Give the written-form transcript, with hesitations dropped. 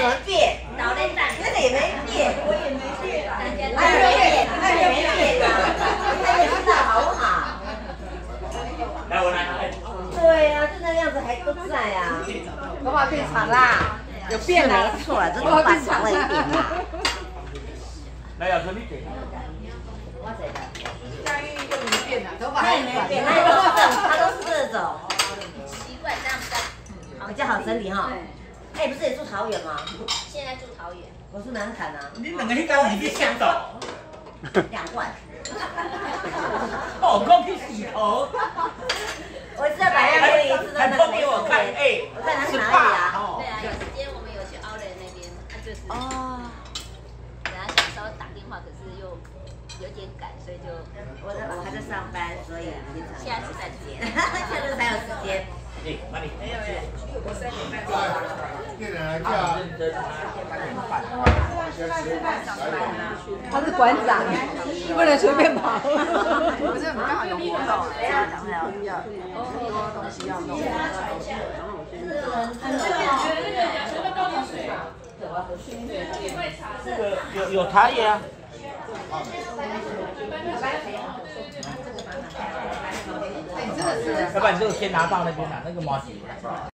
怎么变？ 脑袋蛋， 那个也没变， 我也没变啊。 他也没变，他也没变啊，他也知道好不好？ 来，我来。 对呀，就那样子还都在啊。 头发变长啦，有变啦， 没错，这头发长了一点嘛。 来，小春你给。 我谁的？ 佳玉又没变啦，头发他也没变，他都是这种， 习惯这样子。 比较好整理哈。哎，不是也住桃园吗？ 现在住桃园。 我是南坎啊。 你两个去搞你去香岛。 2万。 哦，光去洗头。 我是在百乐公一次都那个没我看， 哎， 我在哪里啊？ 对啊，有时间我们有去奥莱那边，那就是。 哦。 本来想稍微打电话，可是又有点赶，所以就我还在上班，所以下次再见。 下次才有时间。 哎，哪里？ 没有没有，我3点半到。 店长来叫。 他是馆长，不能随便跑。不是，我们刚好有活动，要很多东西要弄。 这个有茶叶啊。要不然你就先拿到那边拿那个毛巾。